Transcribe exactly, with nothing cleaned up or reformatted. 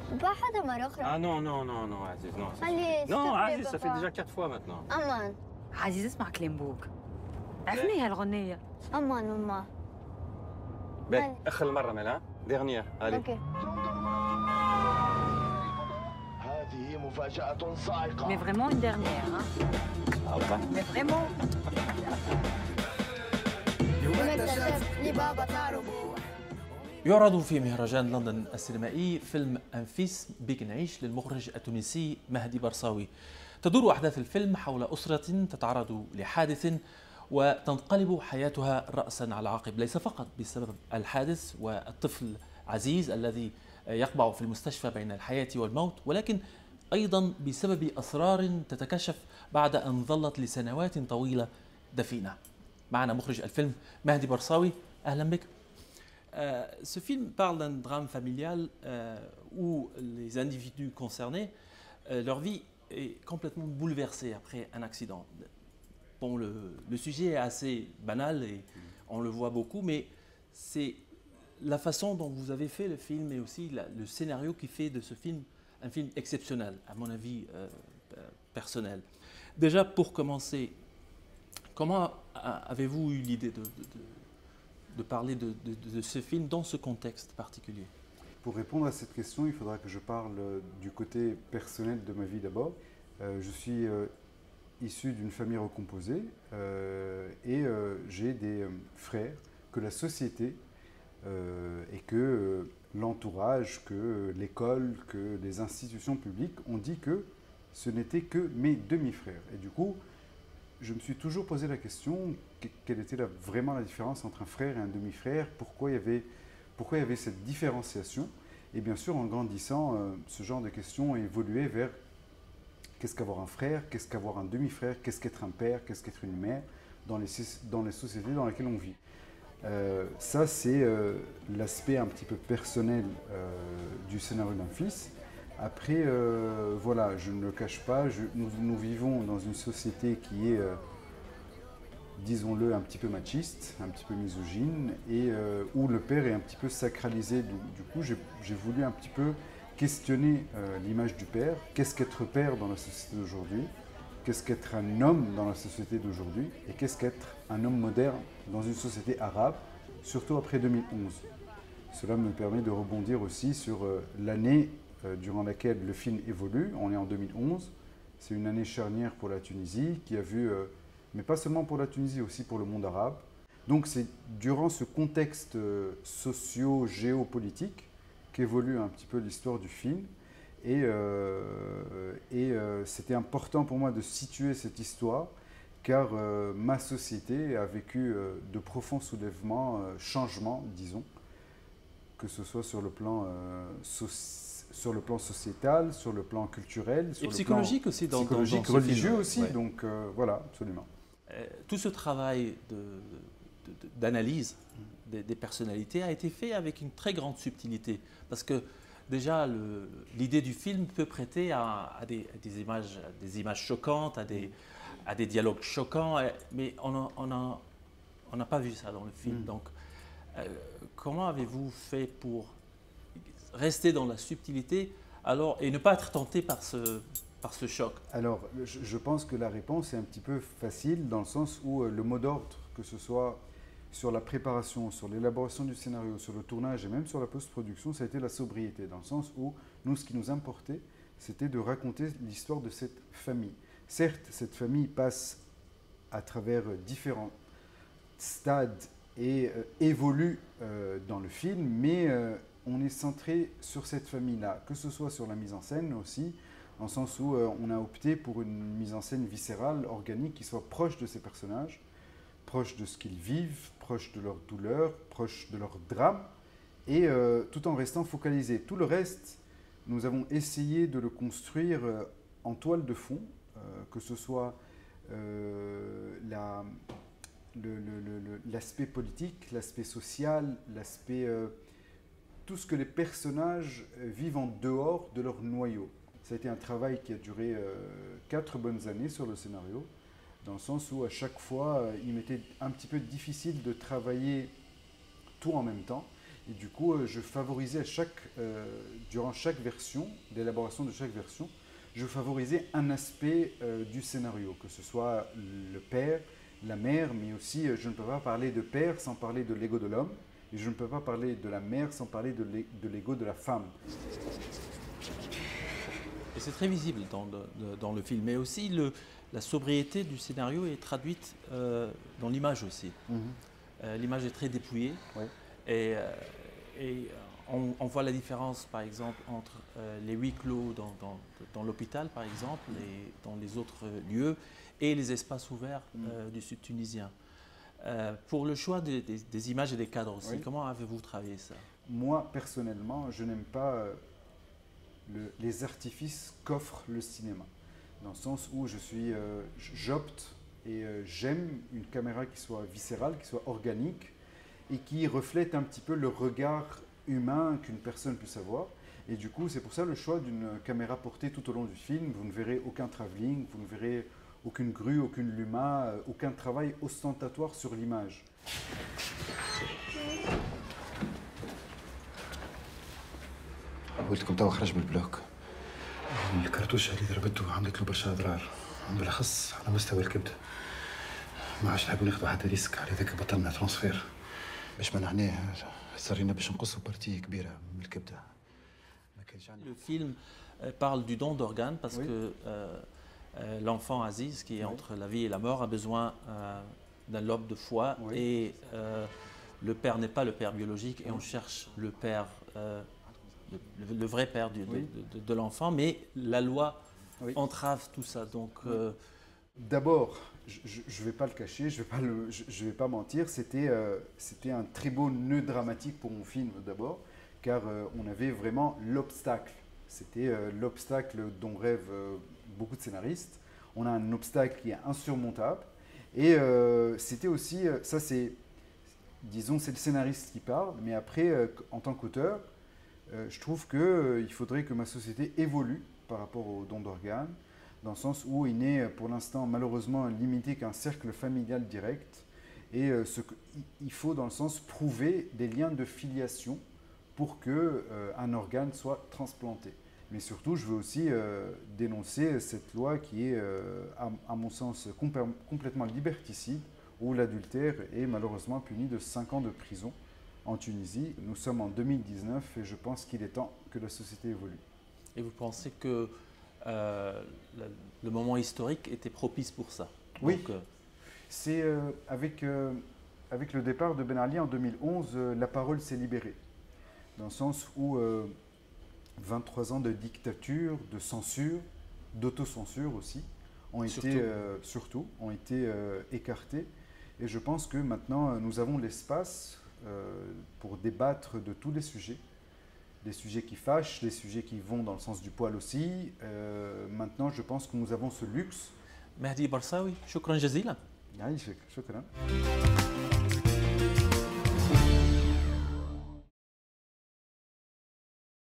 Pas حدا مرة أخرى. Ah non, non, non, non, Aziz, non. ça Allez, suffit. Non, s'il te plaît, Aziz, ça fait papa. déjà quatre fois maintenant. أمان. عزيز اسمع كلام بوك. عرفني هالغنية. أمان ماما. Ben, آخر مرة ملا. Dernière, allez. أوكي. هذه مفاجأة صاعقة. Mais vraiment une dernière, hein. Ah ouais. Mais vraiment. يعرض في مهرجان لندن السينمائي فيلم أنفيس بيك نعيش للمخرج التونسي مهدي برصاوي. تدور أحداث الفيلم حول أسرة تتعرض لحادث وتنقلب حياتها رأسا على عقب، ليس فقط بسبب الحادث والطفل عزيز الذي يقبع في المستشفى بين الحياة والموت، ولكن أيضا بسبب أسرار تتكشف بعد أن ظلت لسنوات طويلة دفينة. معنا مخرج الفيلم مهدي برصاوي، أهلا بك. Euh, ce film parle d'un drame familial euh, où les individus concernés, euh, leur vie est complètement bouleversée après un accident. Bon, le, le sujet est assez banal et on le voit beaucoup, mais c'est la façon dont vous avez fait le film et aussi la, le scénario qui fait de ce film un film exceptionnel, à mon avis euh, personnel. Déjà, pour commencer, comment avez-vous eu l'idée de, de, de de parler de, de, de ce film dans ce contexte particulier? Pour répondre à cette question, il faudra que je parle du côté personnel de ma vie d'abord. Euh, je suis euh, issu d'une famille recomposée euh, et euh, j'ai des euh, frères que la société euh, et que euh, l'entourage, que l'école, que les institutions publiques ont dit que ce n'étaient que mes demi-frères. Et du coup, je me suis toujours posé la question, quelle était la, vraiment la différence entre un frère et un demi-frère, pourquoi il y avait, pourquoi il y avait cette différenciation. Et bien sûr, en grandissant, euh, ce genre de questions a évolué vers qu'est-ce qu'avoir un frère, qu'est-ce qu'avoir un demi-frère, qu'est-ce qu'être un père, qu'est-ce qu'être une mère dans les, dans les sociétés dans lesquelles on vit. Euh, ça, c'est euh, l'aspect un petit peu personnel euh, du scénario d'un fils. Après, euh, voilà, je ne le cache pas, je, nous, nous vivons dans une société qui est, euh, disons-le, un petit peu machiste, un petit peu misogyne, et euh, où le père est un petit peu sacralisé. Du, du coup, j'ai voulu un petit peu questionner euh, l'image du père. Qu'est-ce qu'être père dans la société d'aujourd'hui? Qu'est-ce qu'être un homme dans la société d'aujourd'hui? Et qu'est-ce qu'être un homme moderne dans une société arabe, surtout après deux mille onze? Cela me permet de rebondir aussi sur euh, l'année durant laquelle le film évolue. On est en deux mille onze, c'est une année charnière pour la Tunisie qui a vu, euh, mais pas seulement pour la Tunisie, aussi pour le monde arabe. Donc c'est durant ce contexte euh, socio-géopolitique qu'évolue un petit peu l'histoire du film et, euh, et euh, c'était important pour moi de situer cette histoire car euh, ma société a vécu euh, de profonds soulèvements, euh, changements, disons, que ce soit sur le plan euh, social, sur le plan sociétal, sur le plan culturel, sur et le psychologique plan aussi, dans, psychologique, dans, dans religieux film. aussi. Ouais. Donc euh, voilà, absolument. Euh, tout ce travail d'analyse de, de, des, des personnalités a été fait avec une très grande subtilité, parce que déjà l'idée du film peut prêter à, à, des, à des, images, à des images choquantes, à des, à des dialogues choquants, mais on n'a on a, on a pas vu ça dans le film. Mm. Donc, euh, comment avez-vous fait pour rester dans la subtilité alors, et ne pas être tenté par ce, par ce choc? Alors, je, je pense que la réponse est un petit peu facile dans le sens où euh, le mot d'ordre, que ce soit sur la préparation, sur l'élaboration du scénario, sur le tournage et même sur la post-production, ça a été la sobriété, dans le sens où nous, ce qui nous importait, c'était de raconter l'histoire de cette famille. Certes, cette famille passe à travers différents stades et euh, évolue euh, dans le film, mais euh, on est centré sur cette famille-là, que ce soit sur la mise en scène aussi, dans le sens où euh, on a opté pour une mise en scène viscérale, organique, qui soit proche de ces personnages, proche de ce qu'ils vivent, proche de leur douleur, proche de leur drame, et euh, tout en restant focalisé. Tout le reste, nous avons essayé de le construire euh, en toile de fond, euh, que ce soit euh, la... l'aspect politique, l'aspect social, l'aspect... Euh, tout ce que les personnages vivent en dehors de leur noyau. Ça a été un travail qui a duré euh, quatre bonnes années sur le scénario, dans le sens où à chaque fois, euh, il m'était un petit peu difficile de travailler tout en même temps. Et du coup, euh, je favorisais à chaque, euh, durant chaque version, l'élaboration de chaque version, je favorisais un aspect euh, du scénario, que ce soit le père, la mère, mais aussi euh, je ne peux pas parler de père sans parler de l'ego de l'homme, et je ne peux pas parler de la mère sans parler de l'e- de l'ego de la femme. Et c'est très visible dans le, le- dans le film. Mais aussi, le, la sobriété du scénario est traduite euh, dans l'image aussi. Euh, l'image est très dépouillée. Ouais. Et, euh, et on, on voit la différence, par exemple, entre euh, les huis clos dans, dans, dans l'hôpital, par exemple, et dans les autres lieux, et les espaces ouverts euh, du sud tunisien. Euh, pour le choix des, des- des images et des cadres aussi, Oui. comment avez-vous travaillé ça? Moi, personnellement, je n'aime pas euh, le- les artifices qu'offre le cinéma. Dans le sens où je suis, euh, j'opte et euh, j'aime une caméra qui soit viscérale, qui soit organique et qui reflète un petit peu le regard humain qu'une personne puisse avoir. Et du coup, c'est pour ça le choix d'une caméra portée tout au long du film. Vous ne verrez aucun travelling, vous ne verrez aucune grue, aucune luma, euh, aucun travail ostentatoire sur l'image. ولدكم توا خرج من البلوك. الكرتوشة اللي ضربته عملت له برشا أضرار، بالأخص على مستوى الكبد. ما عادش نحبوا ناخذوا حتى ريسك، على ذاك بطلنا ترانسفير. باش منعناه صارينا باش نقصوا بارتي كبيرة من الكبدة. ما كانش عندنا. Le film euh, parle du don d'organes parce Oui. que euh, euh, l'enfant Aziz, qui est Oui. entre la vie et la mort, a besoin euh, d'un lobe de foie Oui. et euh, le père n'est pas le père biologique et on cherche le père, euh, le, le vrai père du- de, Oui. de- de- de l'enfant, mais la loi Oui. entrave tout ça. Donc, euh, D'abord, je ne vais pas le cacher, je ne vais, pas le- je, je vais pas mentir, c'était euh, c'était un très beau nœud dramatique pour mon film d'abord, car euh, on avait vraiment l'obstacle. C'était euh, l'obstacle dont rêvent euh, beaucoup de scénaristes. On a un obstacle qui est insurmontable. Et euh, c'était aussi, euh, ça c'est, disons, c'est le scénariste qui parle, mais après, euh, en tant qu'auteur, euh, je trouve qu'il faudrait que ma société évolue par rapport au don d'organes, dans le sens où il n'est pour l'instant malheureusement limité qu'un cercle familial direct. Et euh, ce que, il- il faut dans le sens prouver des liens de filiation pour que euh, un organe soit transplanté. Mais surtout, je veux aussi euh, dénoncer cette loi qui est, euh, à, à mon sens, compé- complètement liberticide, où l'adultère est malheureusement puni de cinq ans de prison en Tunisie. Nous sommes en deux mille dix-neuf et je pense qu'il est temps que la société évolue. et vous pensez que euh, le, le moment historique était propice pour ça? Oui. Donc, euh, C'est euh, avec, euh, avec le départ de Ben Ali en deux mille onze, euh, la parole s'est libérée. Dans le sens où euh, vingt-trois ans de dictature, de censure, d'autocensure aussi, ont Surtout. été, euh, surtout, ont été euh, écartés. Et je pense que maintenant, euh, nous avons l'espace euh, pour débattre de tous les sujets. Des sujets qui fâchent, des sujets qui vont dans le sens du poil aussi. Euh, maintenant, je pense que nous avons ce luxe. Mehdi Barsawi, shukran jazilan. يعيشك شكرا